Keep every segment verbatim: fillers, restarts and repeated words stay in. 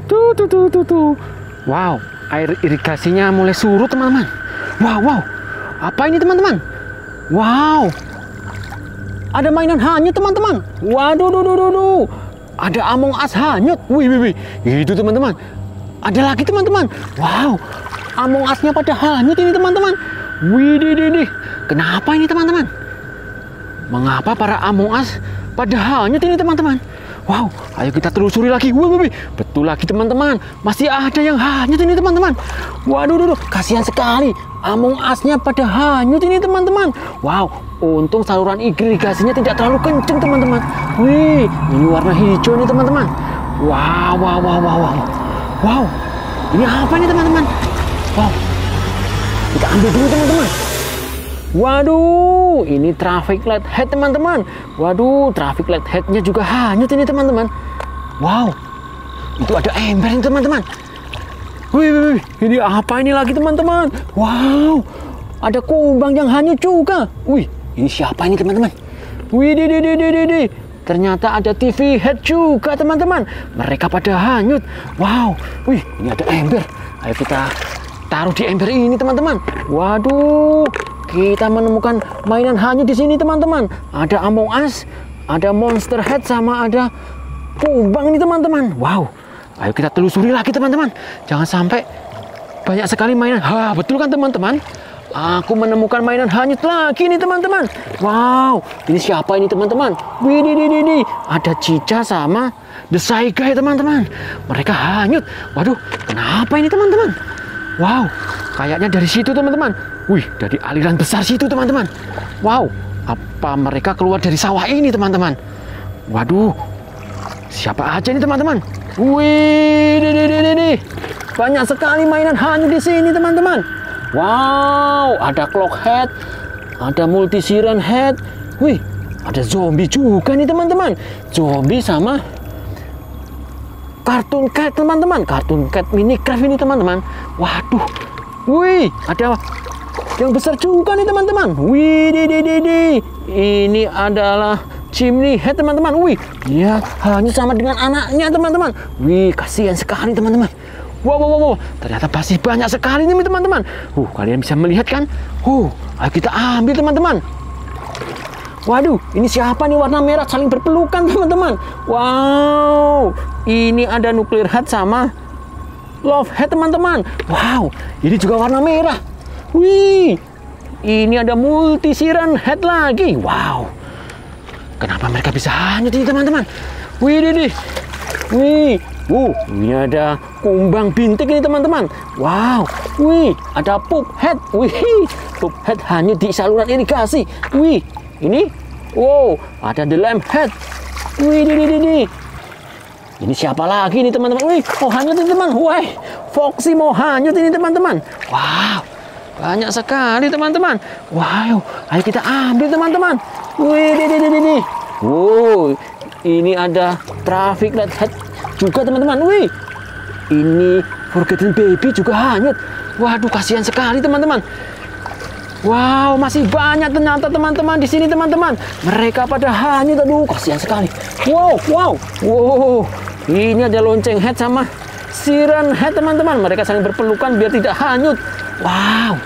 Tuh, tuh, tuh, tuh, tuh. Wow, air irigasinya mulai surut teman-teman. Wow, wow. Apa ini teman-teman? Wow. Ada mainan hanyut teman-teman. Waduh, duh, duh, duh, duh. Ada Among Us hanyut. Wih, wih, wih. Itu teman-teman. Ada lagi teman-teman. Wow. Among Us-nya pada hanyut ini teman-teman. Wih, dih, dih, dih. Kenapa ini teman-teman? Mengapa para Among Us pada hanyut ini teman-teman? Wow, ayo kita telusuri lagi. Wih, wih, wih. Betul lagi teman-teman. Masih ada yang hanyut ini teman-teman. Waduh, duh, duh. Kasihan sekali. Among Us-nya pada hanyut ini teman-teman. Wow, untung saluran irigasinya tidak terlalu kenceng teman-teman. Wih, ini warna hijau nih teman-teman. Wow, wow, wow, wow, wow. Wow, ini apa nih teman-teman? Wow, kita ambil dulu teman-teman. Waduh, ini traffic light head teman-teman. Waduh, traffic light headnya juga hanyut ini teman-teman. Wow, itu ada ember ini teman-teman. Wih, wih, wih, ini apa ini lagi teman-teman? Wow, ada kumbang yang hanyut juga. Wih, ini siapa ini teman-teman? Wih, di, di, di, di, di, di. Ternyata ada T V head juga teman-teman. Mereka pada hanyut. Wow, wih, ini ada ember. Ayo kita taruh di ember ini teman-teman. Waduh, kita menemukan mainan hanyut di sini teman-teman. Ada Among Us, ada Monster Head, sama ada kumbang ini teman-teman. Wow, ayo kita telusuri lagi teman-teman. Jangan sampai banyak sekali mainan. Ha, betul kan teman-teman? Aku menemukan mainan hanyut lagi nih teman-teman. Wow, ini siapa ini teman-teman? Wih, di, di, di, di. Ada Cica sama The Saiga ya teman-teman. Mereka hanyut. Waduh, kenapa ini teman-teman? Wow, kayaknya dari situ teman-teman. Wih, dari aliran besar situ teman-teman. Wow, apa mereka keluar dari sawah ini teman-teman? Waduh, siapa aja ini teman-teman? Wih, di, di, di, di, di. Banyak sekali mainan hanyut di sini teman-teman. Wow, ada clock head, ada multi siren head. Wih, ada zombie juga nih teman-teman. Zombie sama Cartoon Cat teman-teman. Cartoon Cat Minecraft ini teman-teman. Waduh, wih, ada yang besar juga nih teman-teman. Wih, di, di, di, di. Ini adalah Chimney Head teman-teman. Wih, dia hanya sama dengan anaknya teman-teman. Wih, kasihan sekali teman-teman. Wow, wow, wow, ternyata masih banyak sekali nih teman-teman. Uh, kalian bisa melihat kan? Uh, ayo kita ambil teman-teman. Waduh, ini siapa nih warna merah saling berpelukan teman-teman? Wow, ini ada Nuclear Head sama Love Head teman-teman. Wow, ini juga warna merah. Wih, ini ada Multi Siren Head lagi. Wow, kenapa mereka bisa hanyut ini teman-teman? Wih, dih, wih. Uh, ini ada kumbang bintik ini teman-teman. Wow, wih, ada Poop Head. Wih, Poop Head hanyut di saluran irigasi. Wih, ini, wow, ada The Lamp Head. Wih, di, di, di, di. Ini siapa lagi nih teman-teman? Wih, mau hanyut ini teman. Wih, Foxy mau hanyut ini teman-teman. Wow, banyak sekali teman-teman. Wow, ayo kita ambil teman-teman. Wih, di, di, di, di, di. Wow, ini ada Traffic Light Head juga teman-teman. Wih, ini Forgotten Baby juga hanyut. Waduh, kasihan sekali teman-teman. Wow, masih banyak ternyata teman-teman di sini teman-teman. Mereka pada hanyut. Aduh, kasihan sekali. Wow, wow, wow. Ini ada Lonceng Head sama Siren Head teman-teman. Mereka saling berpelukan biar tidak hanyut. Wow,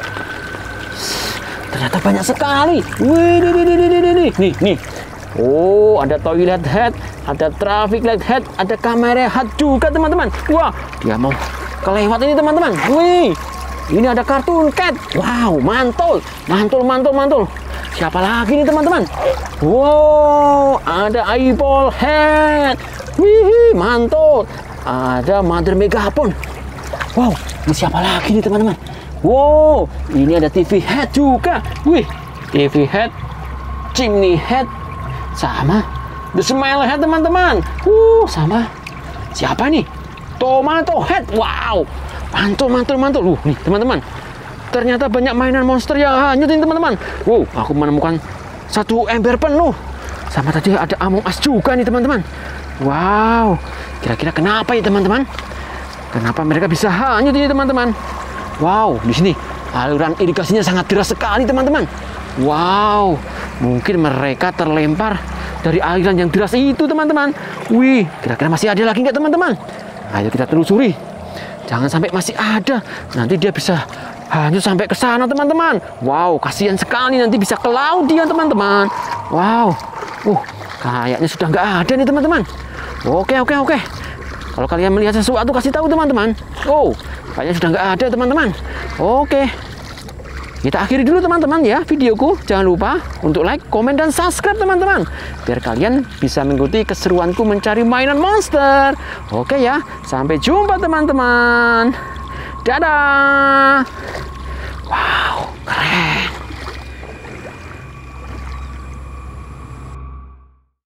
ternyata banyak sekali. Wih, nih, nih, nih, nih, nih, nih, nih. Oh, ada Toilet Head, ada Traffic Light Head, ada Kamera Head juga teman-teman. Wah, dia mau kelewat ini teman-teman. Wih, ini ada Cartoon Cat. Wow, mantul, mantul, mantul, mantul. Siapa lagi nih teman-teman? Wow, ada Eyeball Head. Wih, mantul. Ada Mother Megapon. Wow, ini siapa lagi nih teman-teman? Wow, ini ada T V Head juga. Wih, T V Head, Chimney Head, sama The Smile Head teman-teman. Uh, sama siapa nih? Tomato Head. Wow, mantul, mantul, mantul. Uh, nih teman-teman. Ternyata banyak mainan monster yang hanyut ini teman-teman. Wow, aku menemukan satu ember penuh. Sama tadi ada Among Us juga nih teman-teman. Wow, kira-kira kenapa ya teman-teman? Kenapa mereka bisa hanyut ini teman-teman? Wow, di sini aliran irigasinya sangat deras sekali teman-teman. Wow, mungkin mereka terlempar dari aliran yang deras itu teman-teman. Wih, kira-kira masih ada lagi nggak teman-teman? Ayo kita telusuri. Jangan sampai masih ada. Nanti dia bisa hanyut sampai ke sana, teman-teman. Wow, kasihan sekali. Nanti bisa ke laut dia, teman-teman. Wow. Uh, kayaknya sudah nggak ada nih, teman-teman. Oke, oke, oke. Kalau kalian melihat sesuatu, kasih tahu, teman-teman. Oh, kayaknya sudah nggak ada, teman-teman. Oke. Kita akhiri dulu, teman-teman, ya videoku. Jangan lupa untuk like, komen, dan subscribe, teman-teman. Biar kalian bisa mengikuti keseruanku mencari mainan monster. Oke ya, sampai jumpa, teman-teman. Dadah. Wow, keren.